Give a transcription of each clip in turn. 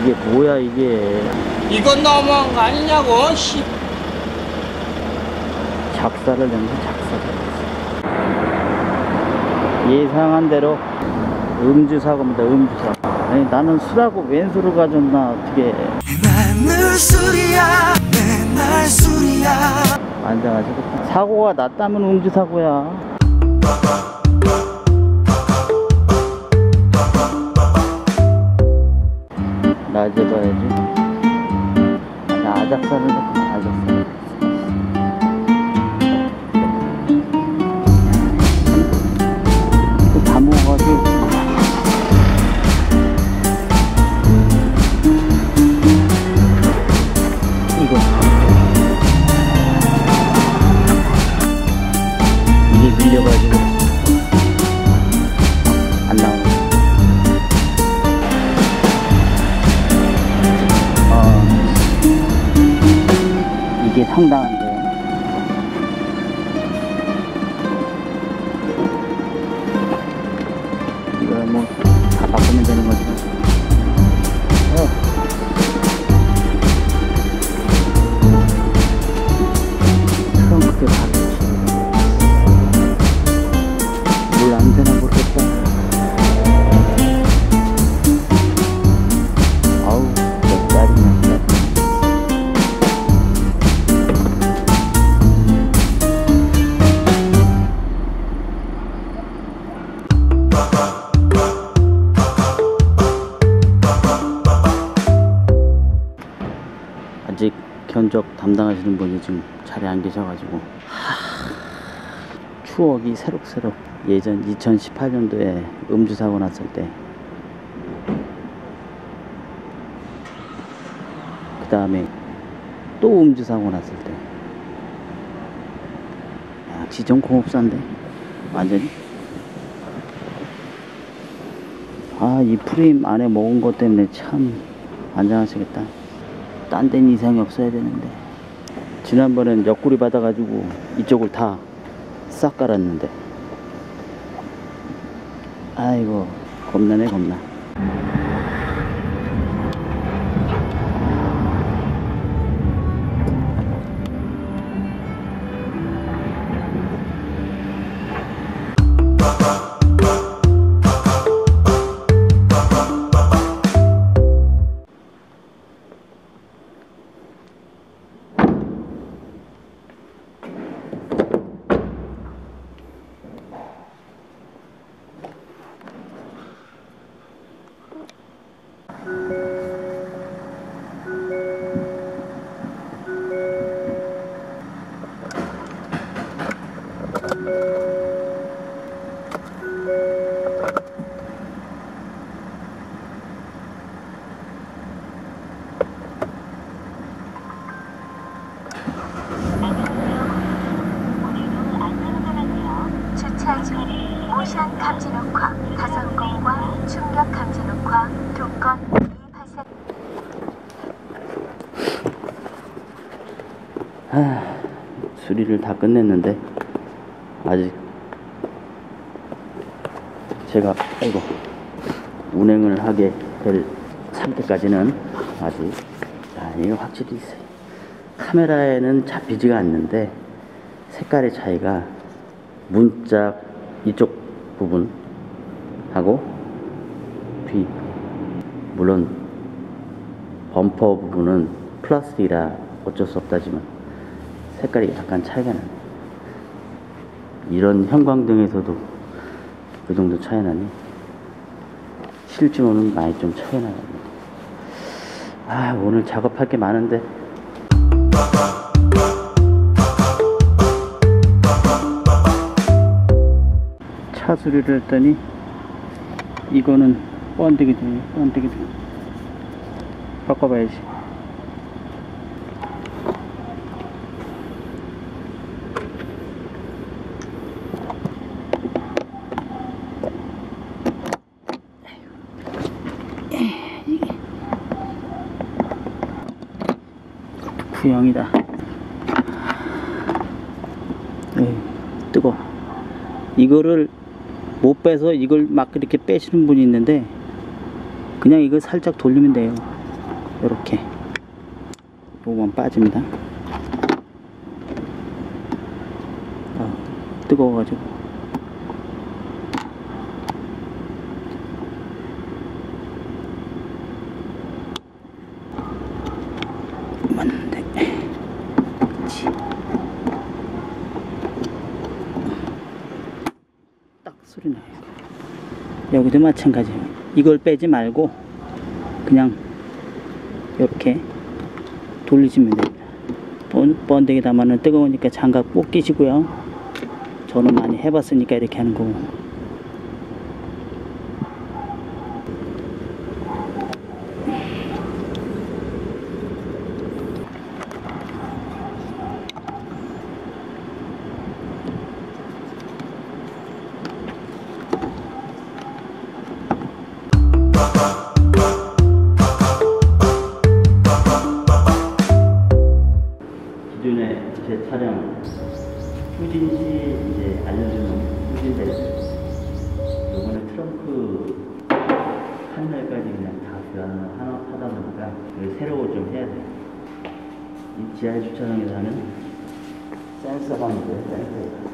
이게 뭐야 이게. 이건 너무한 거 아니냐고. 씨. 작사를 했네. 작사를 했어. 예상한 대로 음주사고입니다. 음주사고. 아니 나는 술하고 왼술을 가졌나 어떻게. 맨날 술이야 맨날 술이야. 앉아가지고 사고가 났다면 음주사고야. 낮에 봐야지. 나 아작산을 했구나. 아작산. 또 다 먹어가지고. 이거 이게 밀려가지고 안 나오네. 이게 상당한데. 이거 뭐 다 바꾸면 되는 거지. 트렁크도 다 물 안 되나 모르겠다. 아우 몇 달이나. 아직 견적 담당하시는 분이 지금 자리에 안 계셔가지고 추억이 새록새록. 예전 2018년도에 음주사고 났을 때, 그 다음에 또 음주사고 났을 때. 지정공업사인데 완전히. 이 프레임 안에 먹은 것 때문에 참 안전하시겠다. 딴 데는 이상이 없어야 되는데. 지난번엔 옆구리 받아가지고 이쪽을 다 싹 깔았는데. 아이고 겁나네 겁나. 모션 감지 녹화 5건과 충격 감지 녹화 2건 발생. 수리를 다 끝냈는데 아직 제가 운행을 하게 될 상태까지는 아직. 이거 확실히 있어요. 카메라에는 잡히지가 않는데 색깔의 차이가 문짝 이쪽 부분하고 뒤, 물론 범퍼 부분은 플라스틱이라 어쩔 수 없다지만 색깔이 약간 차이가 나네. 이런 형광등에서도 그 정도 차이 나니 실제로는 많이 좀 차이 나거든요. 오늘 작업할 게 많은데. 차 수리를 했더니 이거는 번데기 등 바꿔봐야지. 구형이다. 뜨거. 이거를 못 빼서 이걸 막 이렇게 빼시는 분이 있는데 그냥 이거 살짝 돌리면 돼요. 요렇게 요거만 빠집니다. 뜨거워가지고 맞는데 그치. 딱 소리 나요. 여기도 마찬가지예요. 이걸 빼지 말고 그냥 이렇게 돌리시면 됩니다. 번데기 담아는 뜨거우니까 장갑 꼭 끼시고요. 저는 많이 해봤으니까 이렇게 하는 거고. 기존에 제 차량 후진시 이제 알려주는 후진대, 요번에 트렁크 판넬까지 그냥 다 교환을 하다 보니까 새로워 좀 해야 돼요. 이 지하 주차장에서 하는 센서가 있는데, 센서.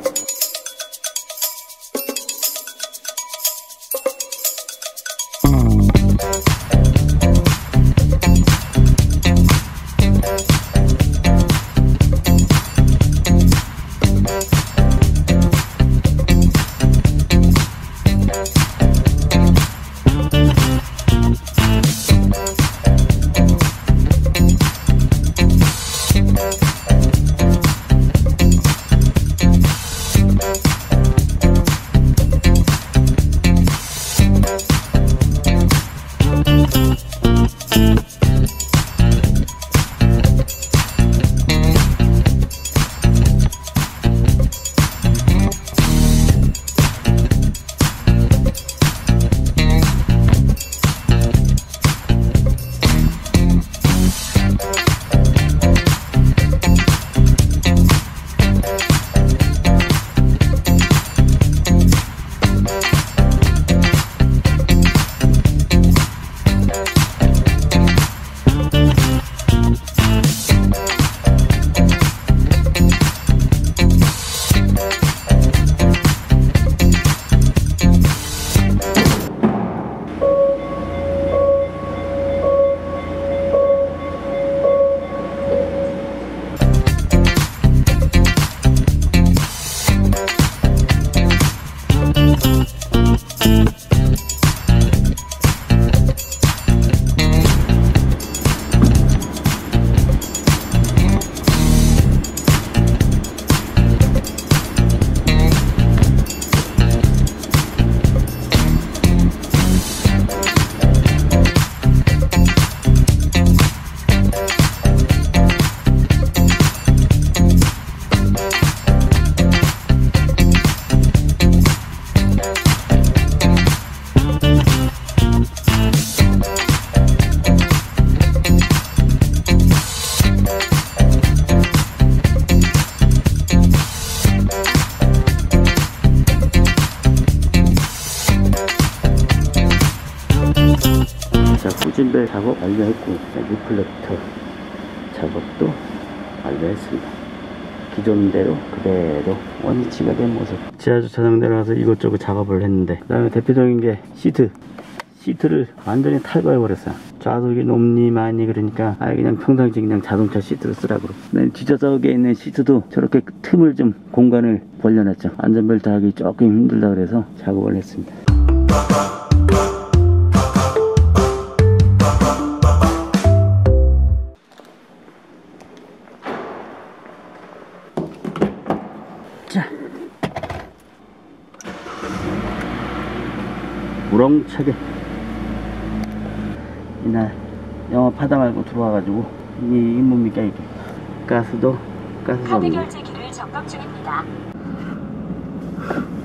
후진벨 작업 완료했고, 리플렉터 작업도 완료했습니다. 기존대로 그대로 원위치가 된 모습. 지하주차장 내려가서 이것저것 작업을 했는데, 그 다음에 대표적인 게 시트를 완전히 탈거해 버렸어요. 좌석이 높니 많이 그러니까 아예 그냥 평상시 그냥 자동차 시트를 쓰라고. 뒷좌석에 있는 시트도 저렇게 틈을 좀 공간을 벌려놨죠. 안전벨트 하기 조금 힘들다 그래서 작업을 했습니다. 자, 우렁차게 이날 영업하다 말고 들어와가지고 이게 뭡니까 이게. 가스도 카드 결제기를 점검 중입니다.